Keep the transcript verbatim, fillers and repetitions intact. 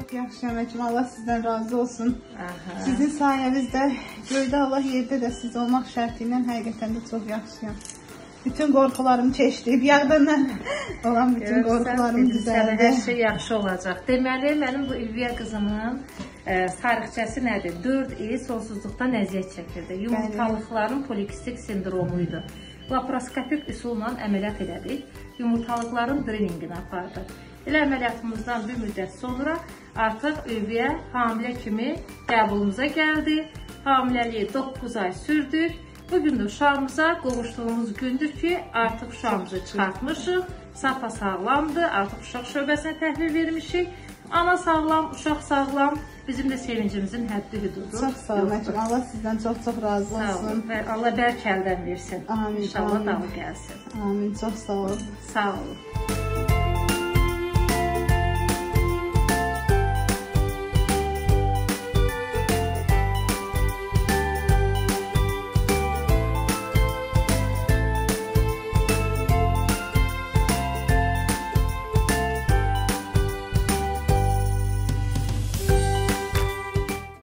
Çox yaxşıyam həkim, Allah sizdən razı olsun. Aha. Sizin sayənizdə göydə Allah, yerdə də siz olmaq şərti ilə həqiqətən də çox yaxşıyam. Bütün qorxularım keçdi, yağdandan olan bütün qorxularım düzəldi. Hər şey yaxşı olacaq. Deməli, mənim bu Ülviyə qızımın e, tarixçəsi nədir? dörd il sonsuzluqdan əziyyət çəkirdi. Yumurtalıqların polikistik sindromuydu. Laparoskopik üsulla əməliyyat elədik. Yumurtalıqların dreningini apardıq. Elə əməliyyatımızdan bir müddət sonra artıq Ülviyə hamilə kimi qəbulumuza gəldi. Hamiləliyi doqquz ay sürdük. Bugün də uşağımıza qovuşduğumuz gündür ki, artıq uşağımızı çıxartmışıq, sapa sağlamdır, artıq uşaq şöbəsinə təhvil vermişik. Ana sağlam, uşaq sağlam, bizim də sevincimizin həddi hüdudu. Çox sağ olun həkim, Allah sizdən çox-çox razı olsun. Sağ olun, Allah bərk əldən versin. Amin. İnşallah dalı gəlsin. Amin, çox sağ olun. Sağ olun.